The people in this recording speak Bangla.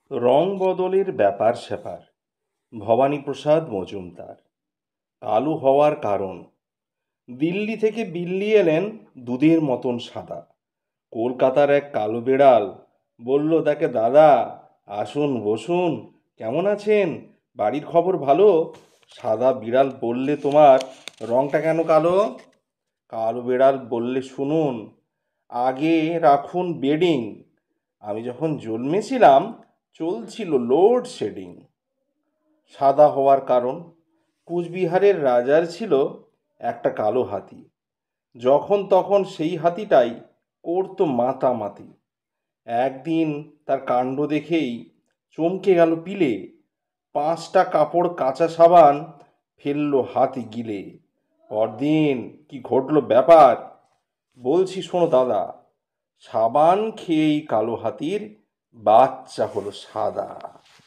রং বদলের ব্যাপার স্যাপার। ভবানীপ্রসাদ মজুমদার। কালো হওয়ার কারণ। দিল্লি থেকে বিল্লি এলেন দুধের মতন সাদা। কলকাতার এক কালো বেড়াল বলল, তাকে, দাদা, আসুন বসুন, কেমন আছেন, বাড়ির খবর ভালো? সাদা বিড়াল বললে, তোমার রংটা কেন কালো? কালো বিড়াল বললে, শুনুন, আগে রাখুন বেডিং, আমি যখন জন্মেছিলাম চলছিল লোডশেডিং। সাদা হওয়ার কারণ। কুচবিহারের রাজার ছিল একটা কালো হাতি। যখন তখন সেই হাতিটাই করতো মাতামাতি। একদিন তার কাণ্ড দেখেই চমকে গেল পিলে। 5টা কাপড় কাঁচা সাবান ফেললো হাতি গিলে। পরদিন কি ঘটলো ব্যাপার বলছি, শোনো দাদা। সাবান খেয়েই কালো হাতির বাচ্চা হলো সাদা।